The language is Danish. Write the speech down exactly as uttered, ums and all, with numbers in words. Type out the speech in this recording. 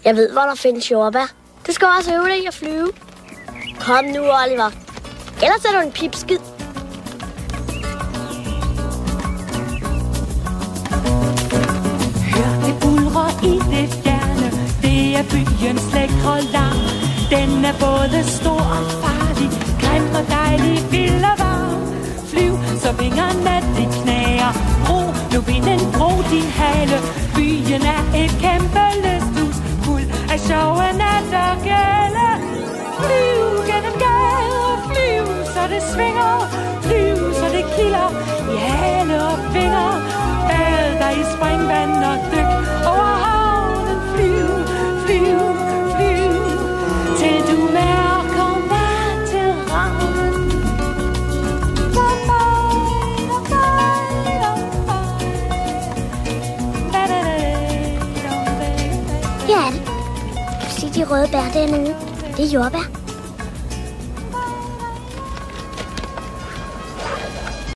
Jeg ved, hvor der findes jordbær. Du skal også øve dig i at flyve. Kom nu, Oliver. Ellers er du en pipskid. Hør det buldre i det fjerne. Det er byens lækre larm. Den er både stor og farlig, grim og dejlig, vild og varm. Flyv, så vingerne de knager. Ro, nu vinden bro din hale. Byen er et kæmpe lysthus, fuld af sjove nat og gale. Flyv gennem gader, flyv, så det svinger. Flyv, så det kilder i hale og vinger. Bad dig i springvand og dyk over havnen. Flyv, flyv, flyv, til du mærker vand til rammen. Her er det. Kan du se de røde bær dernede? Det er jordbær.